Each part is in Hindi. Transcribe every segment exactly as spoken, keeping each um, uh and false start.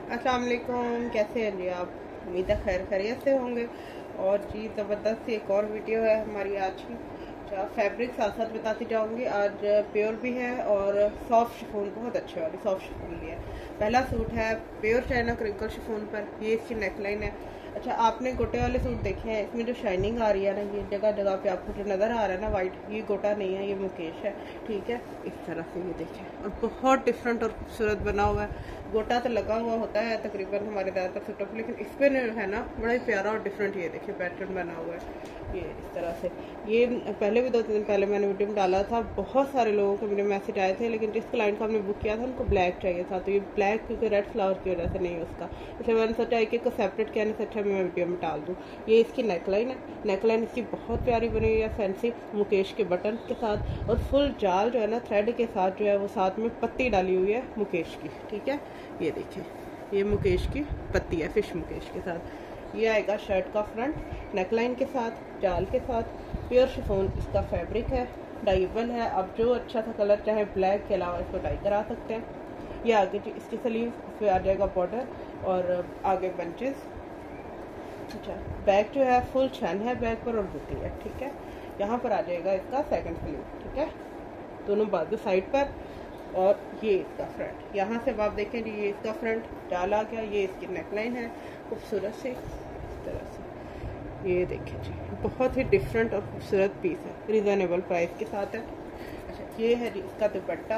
अस्सलाम वालेकुम, कैसे हैं जी आप? उम्मीद है खैर खैरियत से होंगे। और जी ज़बरदस्त एक और वीडियो है हमारी आज की। अच्छा, फैब्रिक साथ साथ बताती जाऊंगी। आज प्योर भी है और सॉफ्ट शिफॉन, बहुत अच्छे वाली सॉफ्ट शिफॉन भी है। पहला सूट है प्योर चाइना क्रिंकल शिफॉन पर, ये इसकी नेकलाइन है। अच्छा, आपने गोटे वाले सूट देखे हैं, इसमें जो शाइनिंग आ रही है ना, ये जगह जगह पे आपको जो नज़र आ रहा है ना वाइट, ये गोटा नहीं है, ये मुकेश है। ठीक है, इस तरह से ये देखें, और बहुत डिफरेंट और खूबसूरत बना हुआ है। गोटा तो लगा हुआ होता है तकरीबन हमारे ज़्यादातर सूटों पर, लेकिन इस पर है ना बड़ा ही प्यारा और डिफरेंट, ये देखिए पैटर्न बना हुआ है ये इस तरह से। ये पहले भी दो तीन दिन पहले मैंने वीडियो में डाला था, बहुत सारे लोगों को मेरे मैसेज आए थे, लेकिन जिस क्लाइंट को हमने बुक किया था उनको ब्लैक चाहिए था, तो ये ब्लैक क्योंकि रेड फ्लावर की वजह से नहीं है उसका, इसलिए मैंने सोचा एक एक को सेपरेट कहने से अच्छा मैं वीडियो में डाल दूँ। ये इसकी नेकलाइन है, नेकलाइन इसकी बहुत प्यारी बनी हुई है, फैंसी मुकेश के बटन के साथ, और फुल जाल जो है ना थ्रेड के साथ जो है वो साथ में पत्ती डाली हुई है मुकेश की। ठीक है, ये देखिए, ये मुकेश की पत्ती है, फिश मुकेश के साथ। ये आएगा शर्ट का फ्रंट, नेकलाइन के साथ, जाल के साथ, प्योर शिफॉन इसका फैब्रिक है, डाइबल है। अब जो अच्छा सा कलर चाहे ब्लैक के अलावा इसको डाई करा सकते हैं। ये आगे जी इसकी स्लीव, इस पर आ जाएगा बॉर्डर और आगे बंचेस। अच्छा, बैक जो है फुल छन है बैक पर और बुटी है। ठीक है, यहाँ पर आ जाएगा इसका सेकंड स्लीव। ठीक है, दोनों बाजू साइड पर, और ये इसका फ्रंट। यहाँ से अब आप देखें जी, ये इसका फ्रंट डाल आ गया, ये इसकी नेकलाइन है खूबसूरत से इस तरह से। ये देखिए जी, बहुत ही डिफरेंट और खूबसूरत पीस है, रिजनेबल प्राइस के साथ है। अच्छा, ये है जी इसका दुपट्टा।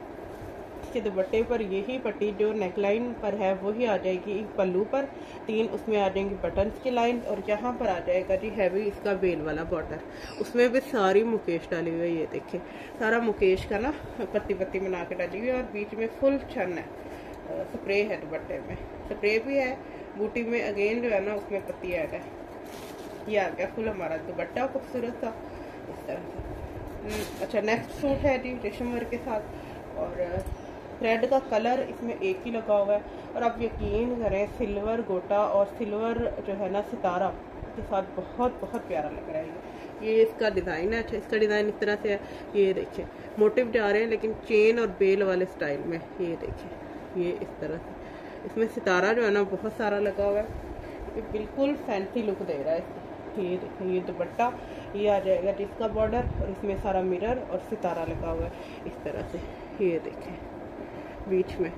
इसके दुपट्टे पर यही पट्टी जो नेकलाइन पर है वही आ जाएगी पल्लू पर, तीन उसमें आ जाएंगी बटन्स की लाइन, और यहाँ पर आ जाएगा जी हैवी इसका बेल वाला बॉर्डर, उसमें भी सारी मुकेश डाली हुई है। ये देखिए, सारा मुकेश का ना पत्ती पत्ती बना के डाली हुई है, और बीच में फुल छन है, स्प्रे है दुपट्टे में, स्प्रे भी है, बूटी में अगेन जो है ना उसमें पत्ती ऐड है। ये आ गया फुल हमारा दुपट्टा खूबसूरत सा इस तरह से। अच्छा, नेक्स्ट सूट है जी रेशम वर्क के साथ, और थ्रेड का कलर इसमें एक ही लगा हुआ है, और आप यकीन करें सिल्वर गोटा और सिल्वर जो है ना सितारा के साथ बहुत बहुत प्यारा लग रहा है। ये ये इसका डिज़ाइन है। अच्छा, इसका डिज़ाइन इस तरह से है, ये देखिए मोटिव जा रहे हैं लेकिन चेन और बेल वाले स्टाइल में। ये देखिए, ये इस तरह से इसमें सितारा जो है ना बहुत सारा लगा हुआ है, ये बिल्कुल फैंसी लुक दे रहा है इसको। ये देखिए, ये दुपट्टा, ये आ जाएगा जिसका बॉर्डर, और इसमें सारा मिरर और सितारा लगा हुआ है इस तरह से। ये देखिए, बीच में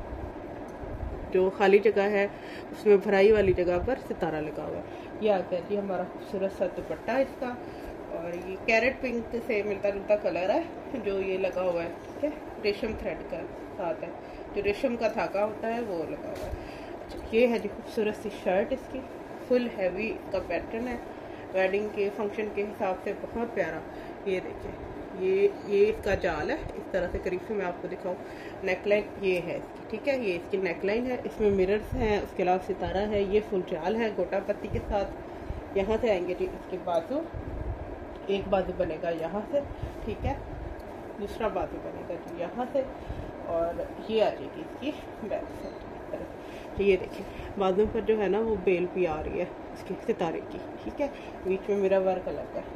जो खाली जगह है उसमें भराई वाली जगह पर सितारा लगा हुआ है। ये आ गया जी हमारा खूबसूरत सा दुपट्टा इसका, और ये कैरेट पिंक से मिलता जुलता कलर है जो ये लगा हुआ है। ठीक है, रेशम थ्रेड का साथ है, जो रेशम का धागा होता है वो लगा हुआ है। अच्छा, ये है जी खूबसूरत सी शर्ट इसकी, फुल हैवी इसका पैटर्न है, वेडिंग के फंक्शन के हिसाब से बहुत प्यारा। ये देखिए, ये ये इसका जाल है इस तरह से, करीब से मैं आपको दिखाऊं। नेकलाइन ये है इसकी। ठीक है, ये इसकी नेकलाइन है, इसमें मिरर्स हैं, उसके अलावा सितारा है, ये फुल जाल है गोटा पत्ती के साथ। यहाँ से आएंगे जी इसके बाजू, एक बाजू बनेगा यहाँ से, ठीक है, दूसरा बाजू बनेगा जी यहाँ से, और ये आ जाएगी इसकी बैक साइड। तो ये देखिए बाजू पर जो है ना वो बेल भी आ रही है इसकी सितारे की। ठीक है, बीच में मेरा वर्क अलग है।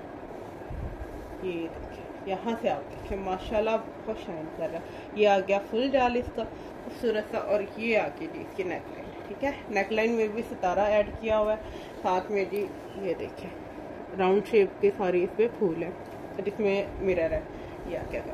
ये देखिए, यहाँ से आप देखिए माशाल्लाह बहुत शाइन कर रहा है। ये आ गया फुल जाल इसका खूबसूरत सा, और ये आ गई जी इसकी नेकलाइन। ठीक है, नेकलाइन में भी सितारा ऐड किया हुआ है साथ में जी। ये देखिए राउंड शेप के सारे इस पर फूल है जिसमें मिरर है। ये आ गया,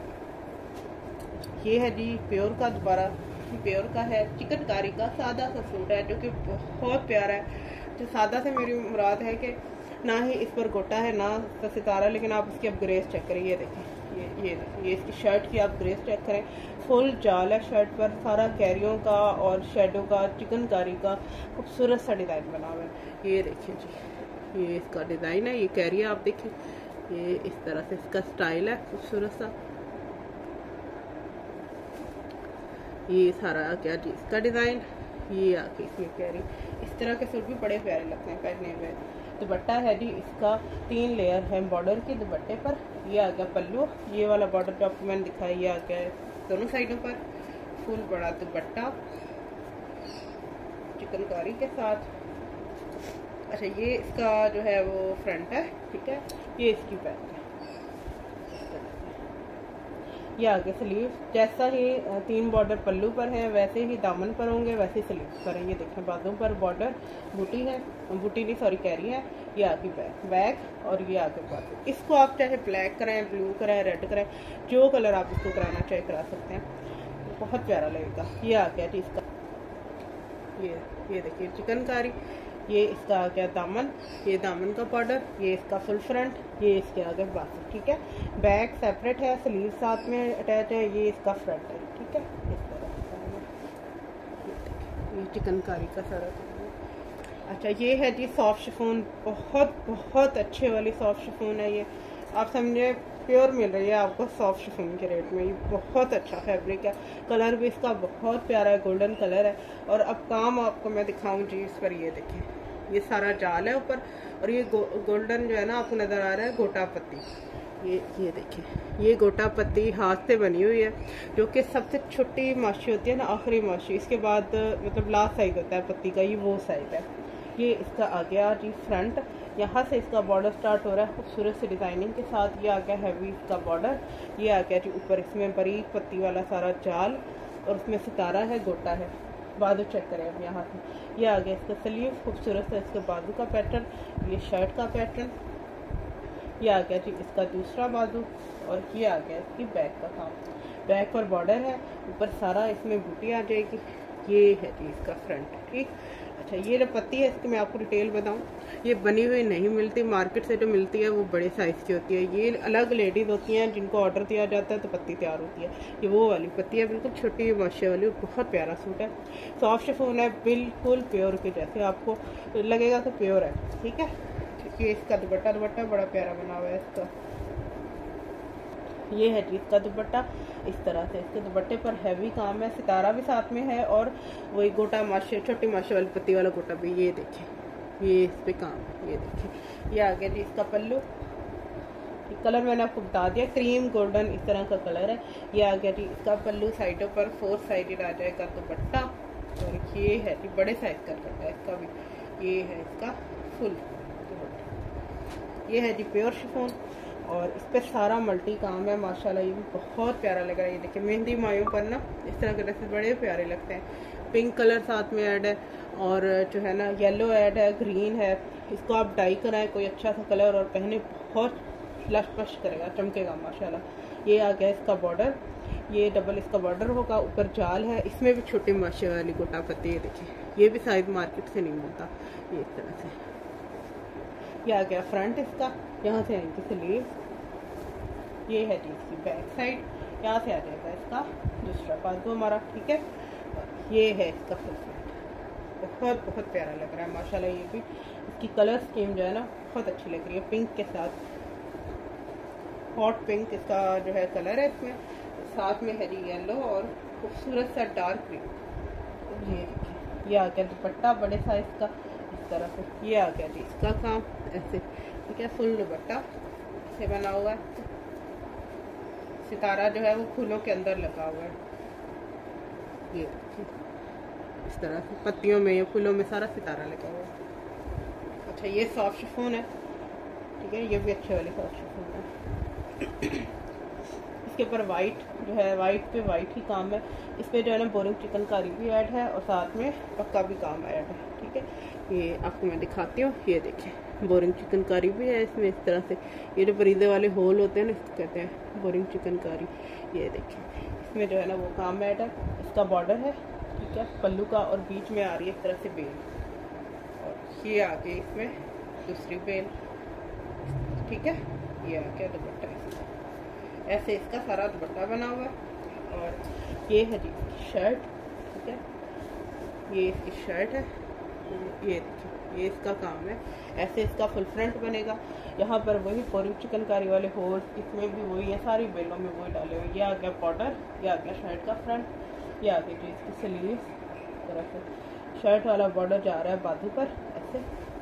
ये है जी प्योर का, दोबारा प्योर का है, चिकनकारी का सादा सा सूट है जो कि बहुत प्यारा है। जो सादा से मेरी मुराद है कि ना ही इस पर गोटा है ना तो सितारा, लेकिन आप इसकी अब ग्रेस चेक करें। ये देखें, ये ये देखिए, ये इसकी शर्ट की आप ग्रेस चेक करें, फुल जाल है शर्ट पर, सारा कैरियों का और शेडो का चिकनकारी का खूबसूरत सा डिज़ाइन बना हुआ है। ये देखिए जी, ये इसका डिज़ाइन है, ये कैरियर आप देखें, ये इस तरह से इसका स्टाइल है खूबसूरत सा। ये सारा आ गया जी इसका डिज़ाइन, ये आके इसमें कैरी, इस तरह के सूट भी बड़े प्यारे लगते हैं पहने हुए। दुपट्टा है जी इसका, तीन लेयर है बॉर्डर की दुपट्टे पर। ये आ गया पल्लू, ये वाला बॉर्डर जो आपको मैंने दिखाया ये आ गया दोनों साइडों पर, फुल बड़ा दुपट्टा चिकनकारी के साथ। अच्छा, ये इसका जो है वो फ्रंट है। ठीक है, ये इसकी बैक है। ये आगे स्लीव, जैसा ही तीन बॉर्डर पल्लू पर है वैसे ही दामन पर होंगे, वैसे स्लीव पर है। ये देखें बाजू पर बॉर्डर बूटी है, बूटी नहीं सॉरी कैरी है। ये आगे बैक बैक और ये आगे बाजू। इसको आप चाहे ब्लैक कराएं, ब्लू कराएं, रेड कराएं, जो कलर आप इसको कराना चाहे करा सकते हैं, बहुत प्यारा लगेगा। ये आ गया जी इसका, ये ये देखिए चिकनकारी। ये इसका आ गया दामन, ये दामन का बॉर्डर, ये इसका फुल फ्रंट, ये इसके आगे बाजू। ठीक है, बैक सेपरेट है, स्लीव साथ में अटैच है, ये इसका फ्रंट है। ठीक है, इस तरह ये चिकनकारी का सारा। अच्छा ये है जी सॉफ्ट शिफॉन, बहुत बहुत अच्छे वाली सॉफ्ट शिफॉन है। ये आप समझे प्योर मिल रही है आपको सॉफ्ट शिफॉन के रेट में। ये बहुत अच्छा फैब्रिक है, कलर भी इसका बहुत प्यारा है, गोल्डन कलर है। और अब काम आपको मैं दिखाऊं जी इस पर, ये देखें ये सारा जाल है ऊपर, और ये गो, गोल्डन जो है ना आपको नज़र आ रहा है गोटा पत्ती। ये ये देखें ये गोटा पत्ती हाथ से बनी हुई है, जो कि सबसे छोटी माशी होती है ना, आखिरी माशी, इसके बाद मतलब लास्ट साइज होता है पत्ती का, ये वो साइज है। ये इसका आ गया जी फ्रंट, यहाँ से इसका बॉर्डर स्टार्ट हो रहा है खूबसूरत से डिज़ाइनिंग के साथ। ये आ गया हैवी इसका बॉर्डर। ये आ गया जी ऊपर इसमें बारीक पत्ती वाला सारा जाल, और उसमें सितारा है, गोटा है। बाजू चेक करें अब यहाँ से। ये आ गया इसका स्लीव, खूबसूरत से इसके बाजू का पैटर्न, ये शर्ट का पैटर्न। ये आ गया जी इसका दूसरा बाजू, और ये आ गया इसकी बैक का काम। बैक पर बॉर्डर है, ऊपर सारा इसमें बूटी आ जाएगी। ये है जी इसका फ्रंट। ठीक, अच्छा ये जो पत्ती है इसकी मैं आपको डिटेल बताऊं, ये बनी हुई नहीं मिलती, मार्केट से जो मिलती है वो बड़े साइज़ की होती है। ये अलग लेडीज़ होती हैं जिनको ऑर्डर दिया जाता है तो पत्ती तैयार होती है। ये वो वाली पत्ती है, बिल्कुल छोटी माशे वाली, बहुत प्यारा सूट है, सॉफ्ट शिफॉन है, बिल्कुल प्योर के जैसे आपको लगेगा कि प्योर है। ठीक है, ये इसका दुपट्टा दुपट्टा बड़ा प्यारा बना हुआ है इसका। ये है जी इसका दुपट्टा, इस तरह से इसके दुपट्टे पर हैवी काम है, सितारा भी साथ में है, और वही गोटा माशे, छोटी माशे वाली पत्ती वाला गोटा भी। ये देखिए ये इस पे काम है, ये देखिए। ये आ गया जी इसका पल्लू, कलर मैंने आपको बता दिया, क्रीम गोल्डन इस तरह का कलर है। ये आ गया जी इसका पल्लू, साइडों पर फोर साइडेड आ जाएगा दुपट्टा, और ये है जी बड़े साइज का दुपट्टा इसका भी। ये है इसका फुल दुपट्टा। ये है जी प्योर शिफॉन, और इस पर सारा मल्टी काम है माशाल्लाह। ये भी बहुत प्यारा लग रहा है। ये देखिए मेहंदी मायों पर ना इस तरह के ड्रेसेस बड़े प्यारे लगते हैं। पिंक कलर साथ में ऐड है, और जो है ना येलो ऐड है, ग्रीन है। इसको आप डाई कराएं कोई अच्छा सा कलर और पहने, बहुत लश पश करेगा, चमकेगा माशाल्लाह। ये आ गया इसका बॉर्डर, ये डबल इसका बॉर्डर होगा, ऊपर जाल है, इसमें भी छोटी माशे वाली गोटा पत्ती। ये देखिए ये भी साइज मार्केट से नहीं मिलता। ये इस तरह से ये आ गया फ्रंट इसका, यहाँ से आएंगे स्लीव। ये है जी इसकी बैक साइड, यहाँ से आ जाएगा इसका दूसरा बाजू हमारा। ठीक है, ये है इसका फुल फ्रंट, बहुत बहुत प्यारा लग रहा है माशाल्लाह। ये भी इसकी कलर स्कीम जो है ना बहुत अच्छी लग रही है, पिंक के साथ, हॉट पिंक इसका जो है कलर है इसमें, साथ में है जी येलो और खूबसूरत सा डार्क ग्रीन। ये देखिए ये आ गया दुपट्टा बड़े साइज का इस तरह से। ये आ गया जी इसका काम ऐसे। ठीक है, फुल दुपट्टा से बना हुआ है, सितारा जो है वो फूलों के अंदर लगा हुआ है। ये इस तरह से पत्तियों में, ये फूलों में सारा सितारा लगा हुआ है। अच्छा ये सॉफ्ट शिफॉन है। ठीक है, ये भी अच्छे वाली सॉफ्ट शिफॉन है। इसके ऊपर वाइट जो है, वाइट पे वाइट ही काम है। इस पे जो है ना बोरिंग चिकनकारी भी ऐड है, और साथ में पक्का भी काम ऐड है। ठीक है, ये आपको मैं दिखाती हूँ। ये देखिए बोरिंग चिकनकारी भी है इसमें इस तरह से। ये जो बरीदे वाले होल होते हैं ना, इसको कहते हैं बोरिंग चिकनकारी। ये देखिए इसमें जो है ना वो काम ऐड है। इसका बॉर्डर है, ठीक है, पल्लू का, और बीच में आ रही है इस तरह से बेल, और ये आ गई इसमें दूसरी बेल। ठीक है, ये आ गया दुपट्टा इसका, ऐसे इसका सारा दुपट्टा बना हुआ है। और ये है जी इसकी शर्ट। ठीक है, ये इसकी शर्ट है। ये देखिए ये इसका काम है, ऐसे इसका फुल फ्रंट बनेगा। यहाँ पर वही बोरिंग चिकनकारी वाले होल, इसमें भी वही है, सारी बेलों में वही डाले हुए। ये आ गया बॉर्डर, ये आ गया शर्ट का फ्रंट। ये आ गई जी इसकी स्लीव, तरह से शर्ट वाला बॉर्डर जा रहा है बाजू पर ऐसे।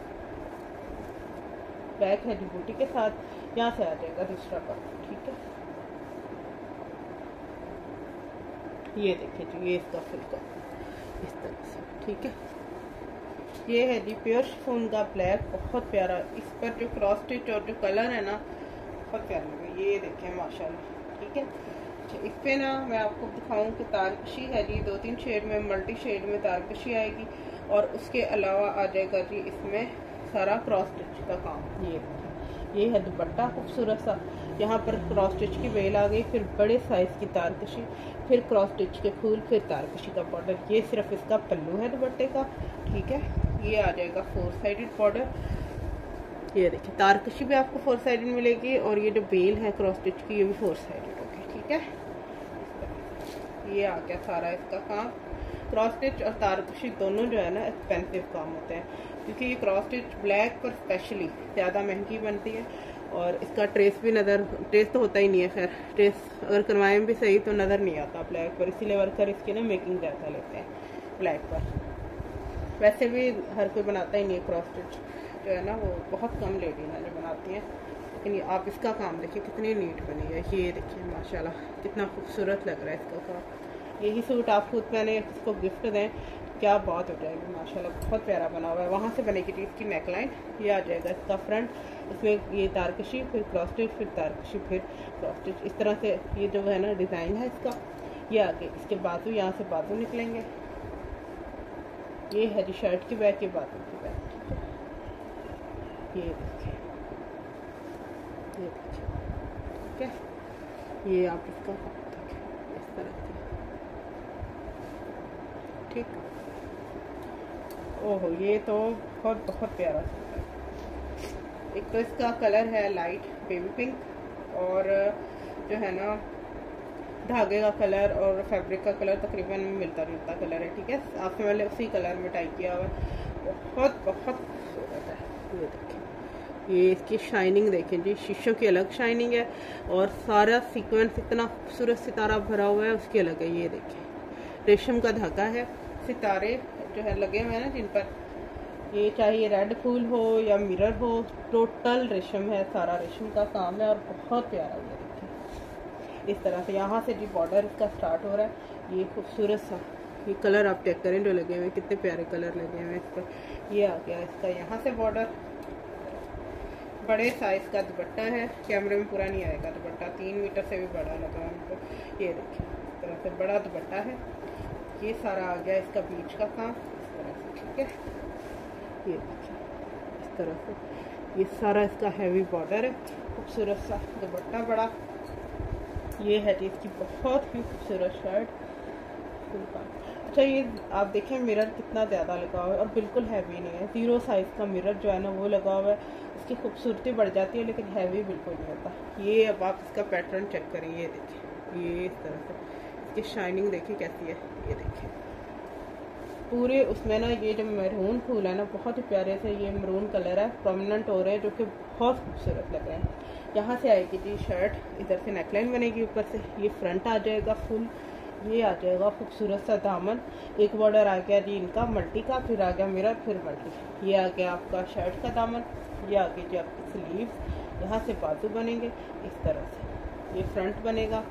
बैक है जी बूटी के साथ, यहाँ से आ जाएगा दूसरा पार्ट। ठीक है, ये देखिए जी ये इसका फुल का इस तरह से। ठीक है, ये है जी प्योर शिफॉन का ब्लैक, बहुत प्यारा। इस पर जो क्रॉस स्टिच और जो कलर है ना बहुत प्यारा लगा। ये देखें माशाल्लाह। ठीक है, अच्छा, इस पे ना मैं आपको दिखाऊं कि तारकशी है जी, दो तीन शेड में, मल्टी शेड में तारकशी आएगी। और उसके अलावा आ जाएगा जी इसमें सारा क्रॉस स्टिच का काम। ये ये है दुपट्टा खूबसूरत सा, यहाँ पर क्रॉस स्टिच की बेल आ गई, फिर बड़े साइज़ की तारकशी, फिर क्रॉस स्टिच के फूल, फिर तारकशी का बॉर्डर। ये सिर्फ इसका पल्लू है दुपट्टे का, ठीक है। ये आ जाएगा फोर साइडेड बॉर्डर। ये देखिए तारकशी भी आपको फोर साइडेड मिलेगी, और ये जो बेल है क्रॉस स्टिच की ये भी फोर साइडेड होगी, ठीक है। ये आ गया सारा इसका काम। क्रॉस स्टिच और तारकशी दोनों जो है ना एक्सपेंसिव काम होते हैं, क्योंकि ये क्रॉस स्टिच ब्लैक पर स्पेशली ज़्यादा महंगी बनती है। और इसका ट्रेस भी नज़र, ट्रेस तो होता ही नहीं है, खैर ट्रेस अगर करवाएं भी सही तो नज़र नहीं आता ब्लैक पर, इसीलिए वर्कर इसकी ना मेकिंग ज़्यादा लेते हैं ब्लैक पर। वैसे भी हर कोई बनाता ही नहीं है क्रॉस स्टिच, जो है ना वो बहुत कम लेडी ना जो बनाती हैं। लेकिन आप इसका काम देखिए कितनी नीट बनी है। ये देखिए माशाल्लाह कितना खूबसूरत लग रहा है इसका काम। यही सूट आप खुद पहने इसको गिफ्ट दें, क्या बात हो जाएगी माशाल्लाह, बहुत प्यारा बना हुआ है। वहाँ से बनेगी जी इसकी नेकलाइन। ये आ जाएगा इसका फ्रंट, इसमें ये तारकशी, फिर क्रॉस स्टिच, फिर तारकशी, फिर क्रॉस स्टिच, इस तरह से ये जो है ना डिज़ाइन है इसका। ये आगे इसके बाजू, यहाँ से बाजू निकलेंगे। ये है जी शर्ट की बैक, ये बाजू की बैक, ठीक है। ये देखिए, ये देखिए, ठीक है। ये आप इसका इस तरह से, ठीक। ओहो, ये तो बहुत बहुत प्यारा सूट है। एक तो इसका कलर है लाइट बेबी पिंक, और जो है ना धागे का कलर और फैब्रिक का कलर तकरीबन मिलता जुलता कलर है, ठीक है। आपसे मैंने उसी कलर में टाई किया हुआ है, बहुत बहुत खूबसूरत है। ये देखिए, ये इसकी शाइनिंग देखें जी, शीशों की अलग शाइनिंग है, और सारा सीक्वेंस इतना खूबसूरत सितारा भरा हुआ है उसकी अलग है। ये देखिए रेशम का धागा है, सितारे जो है लगे हुए हैं ना जिन पर, ये चाहे रेड फूल हो या मिरर हो, टोटल रेशम है, सारा रेशम का काम है, और बहुत प्यारा। ये देखिए इस तरह से यहाँ से जी बॉर्डर इसका स्टार्ट हो रहा है। ये खूबसूरत सा ये कलर आप चेक करें जो लगे हुए हैं, कितने प्यारे कलर लगे हुए हैं इस पर। ये आ गया इसका यहाँ से बॉर्डर, बड़े साइज का दुपट्टा है, कैमरे में पूरा नहीं आएगा दुपट्टा, तीन मीटर से भी बड़ा लगा है हमको। ये देखिए इस तरह से बड़ा दुपट्टा है। ये सारा आ गया इसका बीच का काम इस तरह से, ठीक है। ये देखिए इस तरह से ये सारा इसका हैवी बॉर्डर है, खूबसूरत सा दुपट्टा बड़ा। ये है जी इसकी बहुत ही खूबसूरत शर्ट, फुल काम। अच्छा, ये आप देखें मिरर कितना ज़्यादा लगा हुआ है, और बिल्कुल हैवी नहीं है, ज़ीरो साइज़ का मिरर जो है ना वो लगा हुआ है। इसकी खूबसूरती बढ़ जाती है, लेकिन हैवी बिल्कुल नहीं होता। ये अब आप इसका पैटर्न चेक करें, ये देखिए, ये इस तरह से इसकी शाइनिंग देखिए कैसी है। ये देखिए पूरे उसमें ना ये जो मैरून फूल है ना बहुत ही प्यारे से ये मैरून कलर है, प्रोमिनेंट हो रहे हैं, जो कि बहुत खूबसूरत लग रहे हैं। यहाँ से आएगी जी शर्ट, इधर से नेकलाइन बनेगी, ऊपर से ये फ्रंट आ जाएगा फुल। ये आ जाएगा खूबसूरत सा दामन, एक बॉर्डर आ गया जी इनका मल्टी का, फिर आ गया मिरर, फिर मल्टी। ये आ गया आपका शर्ट का दामन। ये आ गई जी आपकी स्लीव्स, यहाँ से बाजू बनेंगे इस तरह से, ये फ्रंट बनेगा,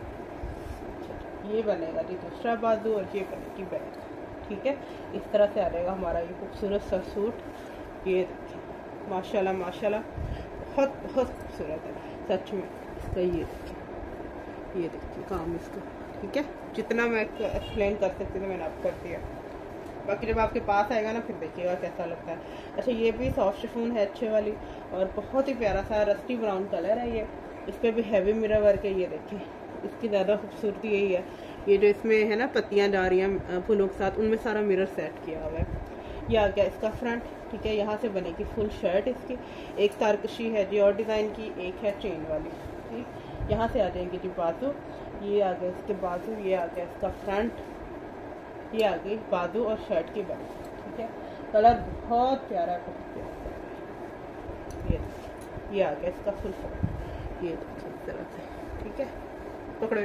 ये बनेगा जी दूसरा बाजू, और ये बनेगी बैक, ठीक है। इस तरह से आ जाएगा हमारा ये खूबसूरत सा सूट। ये देखिए माशाल्लाह माशाल्लाह बहुत बहुत खूबसूरत है सच में इसका। ये देखिए, ये देखिए काम इसका, ठीक है। जितना मैं एक्सप्लेन कर सकती थी मैंने आप कर दिया, बाकी जब आपके पास आएगा ना फिर देखिएगा कैसा लगता है। अच्छा, ये भी सॉफ्ट शिफॉन है अच्छे वाली, और बहुत ही प्यारा सा रस्टी ब्राउन कलर है ये। इस पर भी हैवी मिरर वर्क है। ये देखिए इसकी ज़्यादा खूबसूरती यही है, ये जो इसमें है ना पत्तियाँ जा रही हैं फूलों के साथ, उनमें सारा मिरर सेट किया हुआ है। ये आ गया इसका फ्रंट, ठीक है। यहाँ से बनेगी फुल शर्ट इसकी, एक तारकशी है जी और डिज़ाइन की, एक है चेन वाली, ठीक। यहाँ से आ जाएंगे जी बाजू, ये आ गया इसके बाजू, ये आ गया इसका फ्रंट, ये आ गई बाजू और शर्ट की बैक, ठीक है। कलर बहुत प्यारा है, बहुत प्यारा। ये ये आ गया इसका फुल फ्रंट, ये देखिए इस तरह से, ठीक है। पकड़ो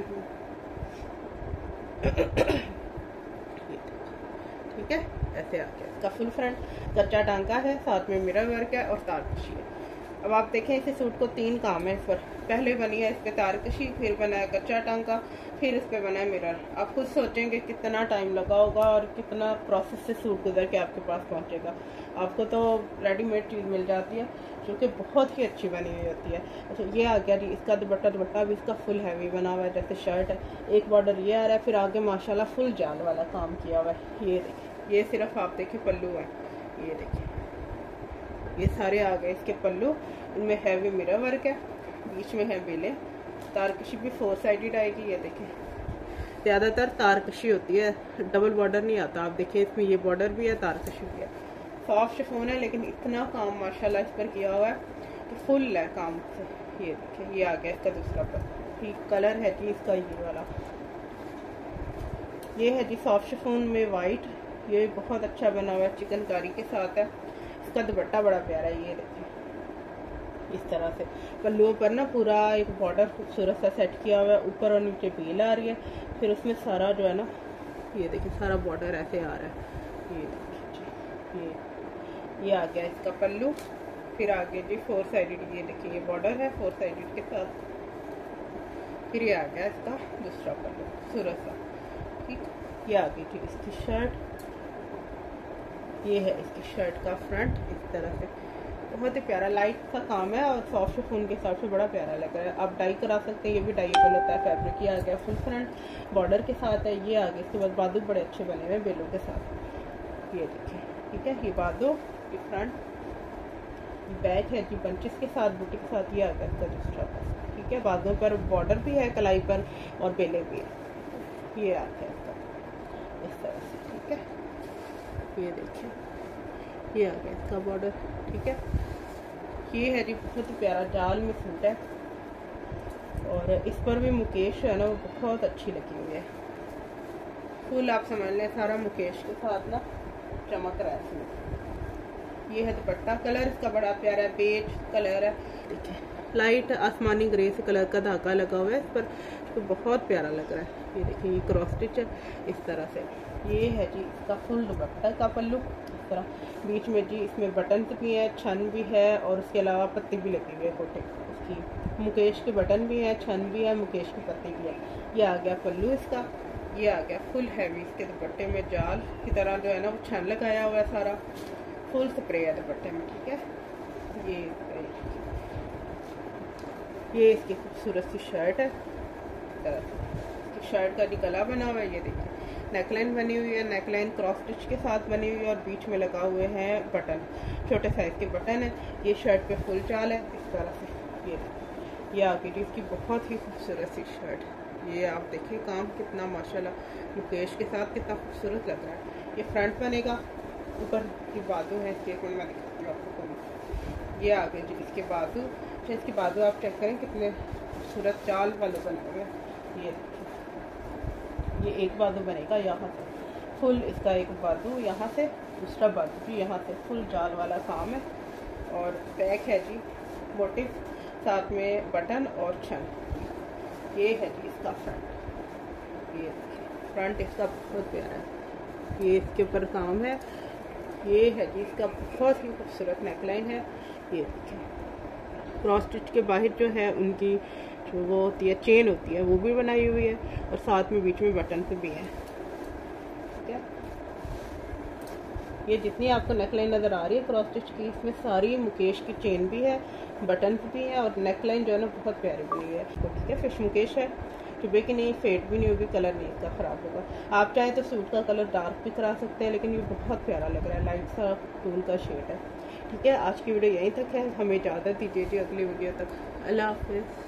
ठीक है, ऐसे आ गया इसका फुल फ्रंट। कच्चा टांका है, साथ में मिरर वर्क है और तारकशी है। अब आप देखें इसे सूट को तीन काम है इस पर, पहले बनी है इस पे तारकशी, फिर बना है कच्चा टांका, फिर इस पे बना है मिरर। आप खुद सोचेंगे कितना टाइम लगा होगा और कितना प्रोसेस से सूट गुजर के आपके पास पहुंचेगा। आपको तो रेडीमेड चीज़ मिल जाती है जो कि बहुत ही अच्छी बनी हुई होती है। अच्छा, ये आ गया जी इसका दुपट्टा। दुपट्टा भी इसका फुल हैवी बना हुआ है, जैसे शर्ट है, एक बॉर्डर ये आ रहा है, फिर आगे माशाल्लाह फुल जाल वाला काम किया हुआ है। ये देखिए, ये सिर्फ आप देखिए पल्लू है, ये देखिए ये सारे आ गए इसके पल्लू। इनमें हैवी मिरर वर्क है, बीच में है बेले, तारकशी भी फोर साइडेड आएगी। ये देखिए ज़्यादातर तारकशी होती है, डबल बॉर्डर नहीं आता। आप देखिए इसमें ये बॉर्डर भी है, तारकशी भी है। सॉफ्ट शिफॉन है लेकिन इतना काम माशाल्लाह इस पर किया हुआ है तो फुल है काम से। ये देखिए, ये आ गया इसका दूसरा पर, ठीक कलर है जी इसका ये वाला। ये है जी सॉफ्ट शिफॉन में वाइट, ये बहुत अच्छा बना हुआ है, चिकनकारी के साथ है। इसका दुपट्टा बड़ा प्यारा है, ये देखिए इस तरह से। पल्लुओं पर ना पूरा एक बॉर्डर खूबसूरत सा सेट किया हुआ है, ऊपर और नीचे बेल आ रही है, फिर उसमें सारा जो है ना ये देखिए सारा बॉर्डर ऐसे आ रहा है। ये देखिए ये ये आ गया इसका पल्लू, फिर आगे जी फोर साइडेड, ये देखिए ये बॉर्डर है फोर साइडेड के साथ। फिर ये आ गया इसका दूसरा पल्लू खूबसूरत सा, ठीक। ये आ गई थी इसकी शर्ट, ये है इसकी शर्ट का फ्रंट इस तरह से। बहुत ही प्यारा लाइट सा काम है और सॉफ्ट शिफॉन के हिसाब से बड़ा प्यारा लग रहा है। आप डाई करा सकते हैं, ये भी डाईएबल होता है फैब्रिक। ये आ गया फुल फ्रंट बॉर्डर के साथ है। ये आ गया इसके बाद बाजू बड़े अच्छे बने हुए बेलों के साथ, ये देखिए, ठीक है। ये बाजू, ये फ्रंट, बैक है जी बंचेस के साथ, बूटी के साथ। ये आ गया इसका दूसरा पास, ठीक है। बाजू पर बॉर्डर भी है कलाई पर और बेले भी है। ये आ गया इसका इस तरह से, ठीक है। ये देखिए ये आ गया इसका बॉर्डर, ठीक है। ये है जी बहुत ही प्यारा जाल में सूट है और इस पर भी मुकेश है ना वो बहुत अच्छी लगी हुई है। फुल आप समझ लें सारा मुकेश के साथ ना चमक रहा है इसमें। ये है दुपट्टा, कलर इसका बड़ा प्यारा है, बेज कलर है, देखिए लाइट आसमानी ग्रे से कलर का धागा लगा हुआ है इस पर, तो बहुत प्यारा लग रहा है। ये देखिए ये क्रॉस स्टिच है इस तरह से। ये है जी इसका फुल दुपट्टा का पल्लू इस तरह, बीच में जी इसमें बटन भी है, छन भी है और उसके अलावा पत्ती भी लगी हुई है कोटे उसकी। मुकेश के बटन भी है, छन भी है, मुकेश की पत्ती भी है। ये आ गया पल्लू इसका। ये आ गया फुल हैवी, इसके दुपट्टे में जाल की तरह जो है ना वो छन लगाया हुआ है, सारा फुल स्प्रे है दुपट्टे में, ठीक है। ये ये इसकी खूबसूरत सी शर्ट है, इसकी शर्ट का भी गला बना हुआ है। ये देखिए नेकलाइन बनी हुई है, नेकलाइन क्रॉस स्टिच के साथ बनी हुई है और बीच में लगा हुए हैं बटन, छोटे साइज के बटन है। ये शर्ट पे फुल चाल है इस तरह से। ये ये आ गई इसकी बहुत ही खूबसूरत सी शर्ट। ये आप देखिए काम कितना माशाल्लाह मुकेश के साथ कितना खूबसूरत लग रहा है। ये फ्रंट बनेगा, ऊपर की बाजू है इसके, एक मिनट में दिखाती हूँ आपको। ये आ गए जी इसके बाजू, अच्छा इसके बाजू आप चेक करें कितने खूबसूरत चाल वाले बने हुए हैं। ये ये एक बाजू बनेगा यहाँ से फुल, इसका एक बाजू यहाँ से, दूसरा बाजू भी यहाँ से, फुल जाल वाला काम है। और बैक है जी मोटिव, साथ में बटन और छन। ये है जी इसका फ्रंट, ये फ्रंट इसका बहुत प्यारा है, ये इसके ऊपर काम है। ये है जी इसका बहुत ही खूबसूरत नेकलाइन है। ये देखिए क्रॉस स्टिच के बाहर जो है उनकी जो वो होती है चेन होती है वो भी बनाई हुई है और साथ में बीच में बटन से भी है, ठीक है। ये जितनी आपको नेकलाइन नज़र आ रही है क्रॉस स्टिच की, इसमें सारी मुकेश की चेन भी है, बटन भी है और नेकलाइन जो है ना बहुत प्यारी बनी हुई है, ठीक है। फिश मुकेश है, चुभे की नहीं, फेड भी नहीं होगी, कलर नहीं इसका ख़राब होगा। आप चाहें तो सूट का कलर डार्क भी करा सकते हैं, लेकिन ये बहुत प्यारा लग रहा है, लाइट सा टूल का शेड है, ठीक है। आज की वीडियो यहीं तक है, हमें इजाज़त दीजिए जी अगली वीडियो तक। अल्लाह हाफ़िज़।